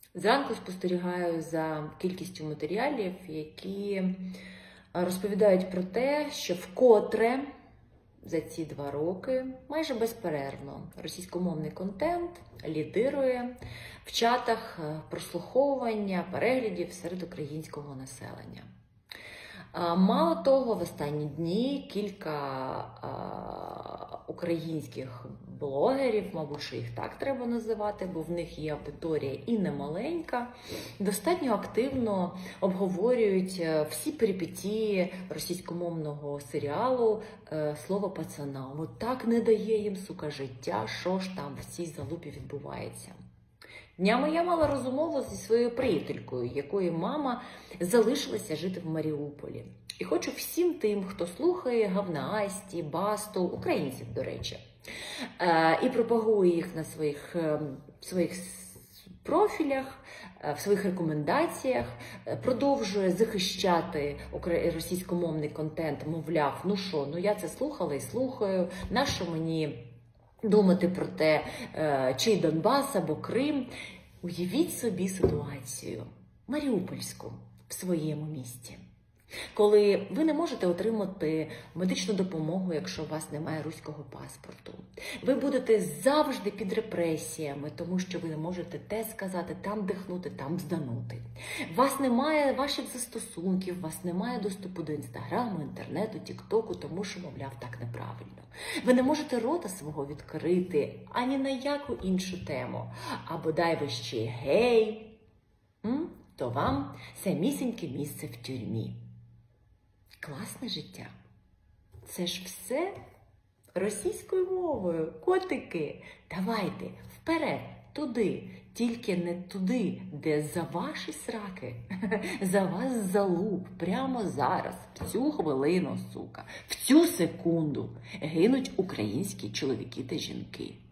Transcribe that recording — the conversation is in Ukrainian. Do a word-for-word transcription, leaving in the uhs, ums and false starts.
Зранку спостерігаю за кількістю матеріалів, які розповідають про те, що вкотре за ці два роки майже безперервно російськомовний контент лідирує в чатах прослуховування, переглядів серед українського населення. Мало того, в останні дні кілька українських блогерів, мабуть, що їх так треба називати, бо в них є аудиторія і немаленька, достатньо активно обговорюють всі перипетії російськомовного серіалу «Слово пацана». От так не дає їм, сука, життя, що ж там в цій залупі відбувається. Днями я мала розмову зі своєю приятелькою, якої мама залишилася жити в Маріуполі. І хочу всім тим, хто слухає Гавна Асті, Басту, українців, до речі, і пропагує їх на своїх, своїх профілях, в своїх рекомендаціях, продовжує захищати російськомовний контент, мовляв, ну що, ну я це слухала і слухаю, нащо мені думати про те, чи Донбас або Крим. Уявіть собі ситуацію маріупольську в своєму місті, коли ви не можете отримати медичну допомогу, якщо у вас немає руського паспорту. Ви будете завжди під репресіями, тому що ви не можете те сказати, там дихнути, там зданути. У вас немає ваших застосунків, у вас немає доступу до інстаграму, інтернету, тіктоку, тому що, мовляв, так неправильно. Ви не можете рота свого відкрити ані на яку іншу тему. А бодай ви ще гей, то вам самісіньке місце в тюрмі. Класне життя. Це ж все російською мовою. Котики, давайте вперед, туди. Тільки не туди, де за ваші сраки, за вас залуп, прямо зараз, в цю хвилину, сука, в цю секунду гинуть українські чоловіки та жінки.